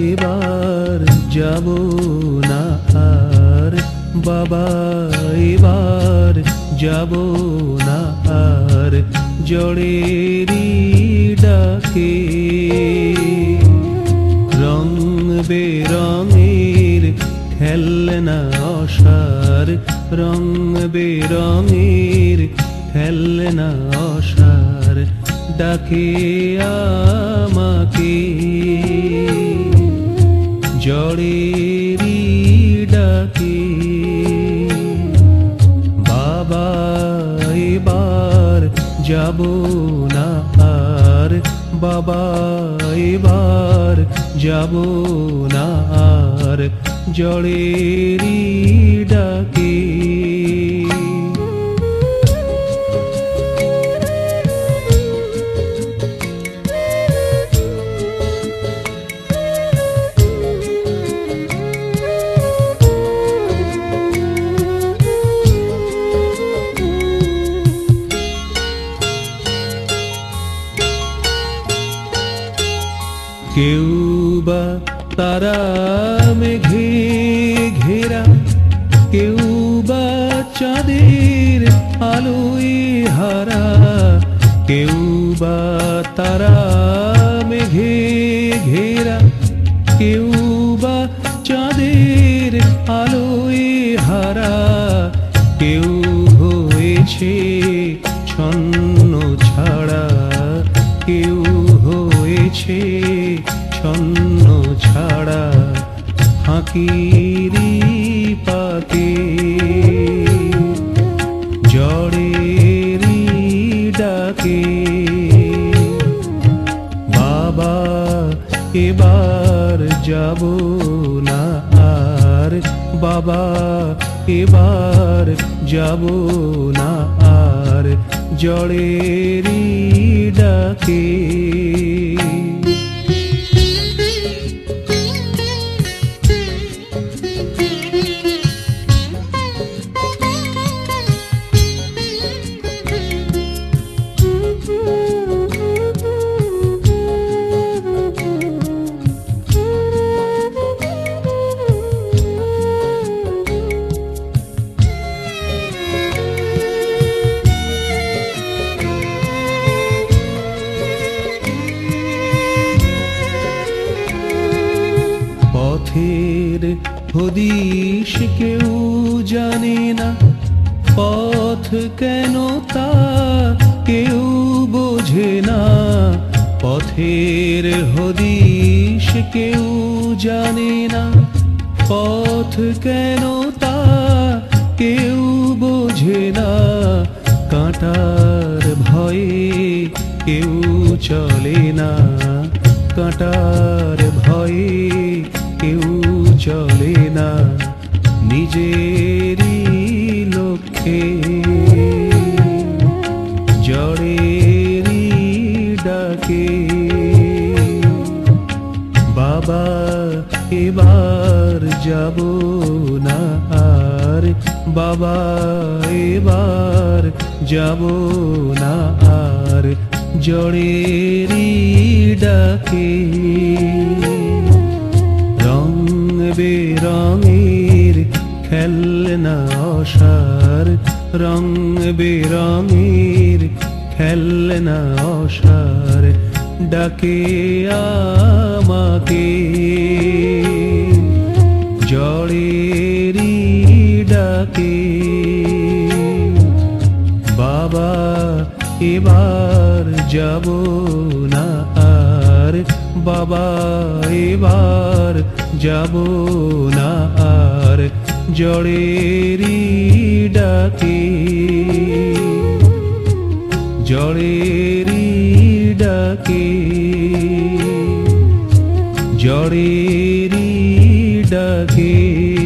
এবার যাব না আর বাবা, এবার যাব না আর ঝড়েরই ডাকে। রং বেরঙের খেলনা অসার, রং বেরঙের খেলনা অসার ডাকে আমাকে। ঝড়েরই ডাকে। বাবা, এবার যাব না আর বাবা, এবার যাব না আর ঝড়েরই ডাকে। কেউ বা তারা মেঘে ঘেরা, কেউ বা চাঁদের আলোয় হারা, কেউ বা তারা মেঘে ঘেরা, কেউ বা চাঁদের আলোয় হারা, কেউ হয়েছে ছন্ন ছাড়া, কেউ হয়েছে ছন্ন ছাড়া ফাঁকিরি পাকে। ঝড়েরই ডাকে। বাবা, এবার যাব না আর বাবা, এবার যাব না আর ঝড়েরই ডাকে। পথের হদিশ কেউ জানে না, পথ কেন তা কেউ বোঝে না। পথের হদিশ কেউ জানে না, পথ কেন তা কেউ বোঝে না। কাঁটার ভয়ে কেউ চলে না, কাঁটার ভয়ে কেউ চলে না নিজেরই লক্ষ্যে। ঝড়েরই ডাকে। বাবা, এবার যাব না আর বাবা, এবার যাব না আর ঝড়েরই ডাকে। রং বেরঙের খেলনা অসার, রং বেরঙের খেলনা অসার ডাকে আমাকে। ঝড়েরই ডাকে। বাবা, এবার যাব না আর বাবা, এবার যাব না আর ঝড়েরই ডাকে। ঝড়েরই ডাকে। ঝড়েরই ডাকে।